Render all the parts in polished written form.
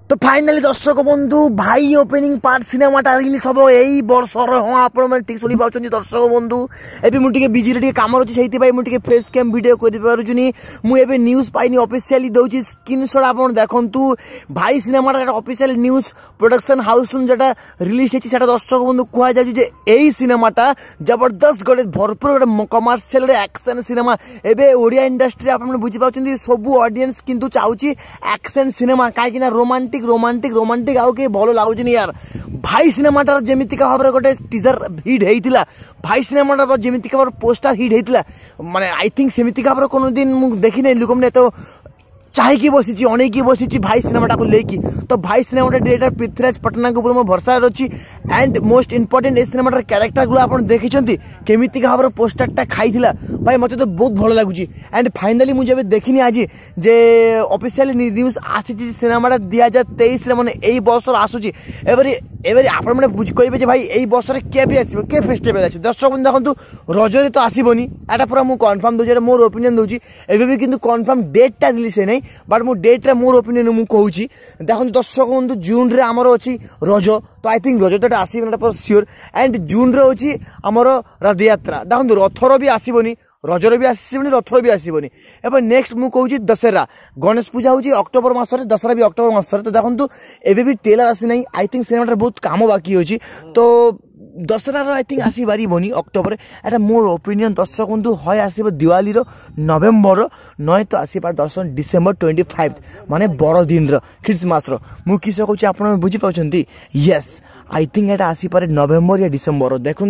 तो फाइनाली दर्शक बंधु भाई ओपनिंग पार्ट सिनेमाटा रिलीज हम यही बर्षर। हाँ आप ठीक शुणी पार्टी दर्शक बंधु एवं मुझे बिजी रे कम अच्छी से मुझे फेस कैम वीडियो कर मुझे न्यूज पाइनी ऑफिशियली दूसरी स्क्रीनशॉट आप देखु भाई सिनेमाटा ऑफिशियल न्यूज प्रोडक्शन हाउस जो रिलीज होती दर्शक बंधु कहुए यही सिनेमाटा जबरदस्त गोटे भरपूर गोटे कमर्शियल एक्शन सिनेमा एवं ओडिया इंडस्ट्री आप बुझीपार सब ऑडियंस किंतु चाहूँगी एक्शन सिनेमा कहीं रोमांटिक रोमांटिक रोमांटिक आउ के भल लगुच यार भाई सिनेमाटार जमीतिका भाव में गोटे टीजर हिट होता भाई सिनेमाटार जमीतिका भाव पोस्टर हिट होता माने आई थिंक सेमितिका भाव कोनो दिन मुझे देखी नहीं लोक मैंने तो चाहिए बसी अनेक बसी भाई सिनेमाटा को लेकिन तो भाई सिनेमाटा डायरेक्टर पृथ्वीराज पटना के ऊपर मो भरसा अच्छी एंड मोस्ट इंपोर्टेंट इस सिनेमाटार कैरेक्टर गुला आप देखी केमिति भाव पोस्टरटा खाई भाई मत तो बहुत भल लगुच एंड फाइनाली मुझे देखनी आज जे ऑफिशियल न्यूज आसी सिनेमाटा 2023 मैंने यही बर्ष आसूसी एवरी आपण कहे भाई यही बर्ष के फेस्टिवल अच्छे दर्शक देखो रजरे तो आसबनी एटा पूरा मुझे कन्फर्म दूसरी मोर ओपिनियन दूसरी एवं कि कन्फर्म डेटा रिलीज है नहीं बट मो डेट्रे मोर ओपिनियन मुझे कहूँ देखो दर्शक बंधु जून रे आमर अच्छी रज तो आई थिंक रज तो आसो सियोर एंड जून रे अच्छी आमर रथ यात्रा देखो रथर भी आसबनी रजर भी आसबनी रथर भी आसबनी एवं नेक्स्ट मुझे कहूँ दशहरा गणेश पूजा हूँ अक्टोबर मसरे दशहरा भी अक्टोबर मसरे तो देखो एवं भी ट्रेलर आसी ना आई थिंक सिनेमाटा बहुत काम बाकी अच्छी तो दशहरार आई थिंक आसी पारबनी अक्टोबर एटा मोर ओपिनियन दर्शक बंधु है आसब दिवाली नवेम्बर नए तो आसपार दर्शक डिसेम्बर 25 माने बड़ दिन क्रिसमस मुझे किस कहूँ आप बुझीपार येस आई थिंक एटा आसपारे नवेम्बर या डिसेम्बर देखु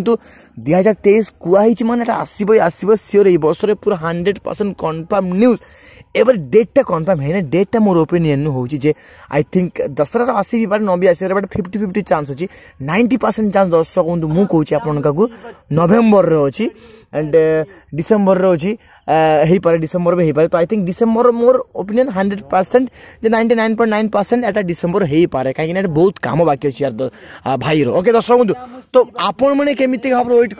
2023 कहुई माने आसब सियोर ये वर्ष पूरा 100% कन्फर्म न्यूज एवं डेटा कन्फर्म है ना डेटा मोर ओपिनियन हूँ आई थिंक दशहरा आसी भी पारे न भी आस बट 50-50 चांस अच्छी 90% चांस दर्शक बंधु मुझे कहूँ आपको नवेम्बर अच्छी एंड डिसेम्बर अच्छी हो पारे डिसेम्बर भी हो पारे तो I think December more opinion 100% 99.9% Etah December हो पारे कहीं बहुत काम बाकी अच्छी यार भाई ओके दर्शक बंधु तो आपण मैंने केमी भाव वेट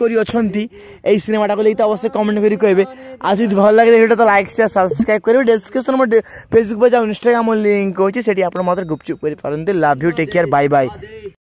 कर सिनेमाटा को लेकिन अवश्य कमेंट करें कहे आज भल लगे वीडियो तो लाइक शेयर सब्सक्राइब करेंगे डिस्क्रिप्शन में फेसबुक पर जाओ इंस्टाग्राम लिंक अच्छे आप गुपचुप कर love you take care bye bye.